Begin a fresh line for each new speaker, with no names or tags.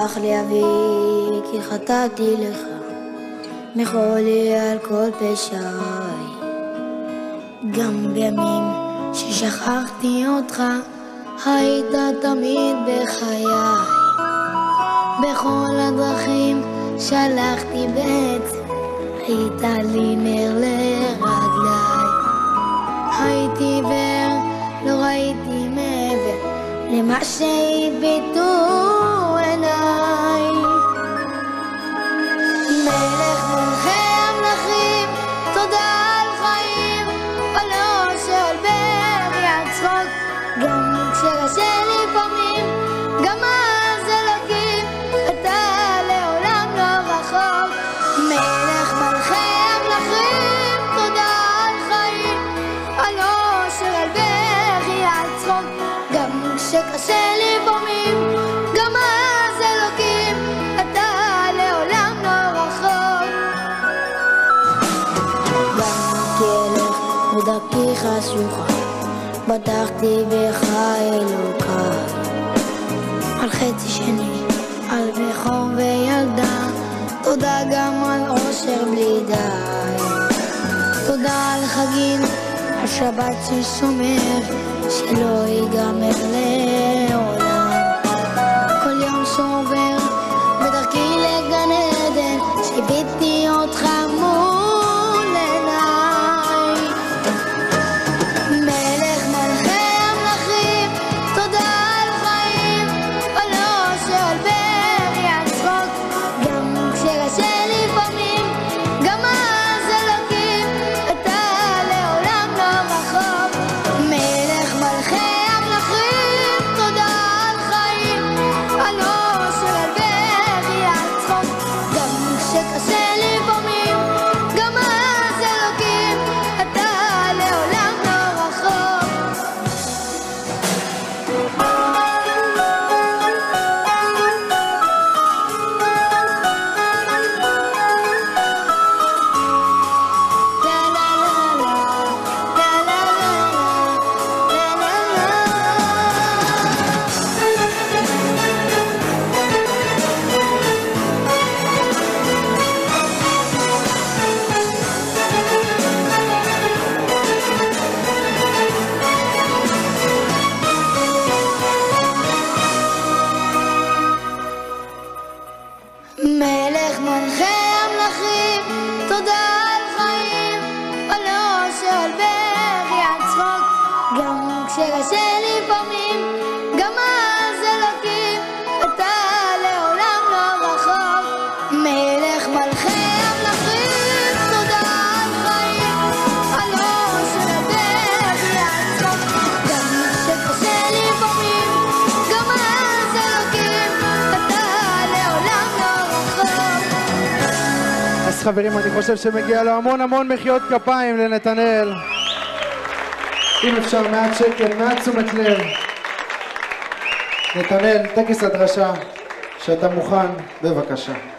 סלח לי אבי כי חטאתי לך, מחול לי על כל פשעי. גם בימים ששכחתי אותך היית תמיד בחיי. בכל הדרכים שלחתי בעצם היית לי נר לרגליי. הייתי עיוור, לא ראיתי מעבר למה שהביטו עיניי. מלך מלכי המלכים, תודה על חיים, עולו של ברי הצחוק. גם כשקשה לי פעמים, גם אז אלוקים, אתה לעולם לא רחוק. מלך מלכי המלכים, תודה על חיים, עולו של ברי הצחוק. גם כשקשה לי פעמים, גם אז אלוקים, אתה לעולם לא רחוק. גם כלך ודרכי חשוכה, בטחתי בך אלוקיי. על חצי שני, על בכור וילדה, תודה גם על עושר בלי די. תודה על חגים, על שבת ששומר, שלא ייגמר לעולם. כל יום שעובר בדרכי לגן עדן, שהביטי אותך מול עיניי. מלך מלכי המלכים, תודה על חיים, עולו של ברי הצחוק. גם כשקשה לי פעמים, גם אז אלוקים, אתה לעולם לא רחוק. מלך מלכי המלכים, תודה על חיים, עולו של ברי הצחוק. גם כשקשה לי פעמים, גם אז אלוקים, אתה לעולם לא רחוק. מלך מלכי המלכים, תודה על חיים, עולו של ברי הצחוק. גם כשקשה לי פעמים, גם אז אלוקים, אתה לעולם לא רחוק. מלך מלכי המלכים, תודה על חיים, עולו של ברי הצחוק. גם כשקשה לי פעמים, גם אז אלוקים, אתה לעולם לא רחוק.
אז חברים, אני חושב שמגיע לו המון המון מחיאות כפיים לנתנאל. אם אפשר מעט שקט, מעט תשומת לב. נתנאל, טקס הדרשה, שאתה מוכן, בבקשה.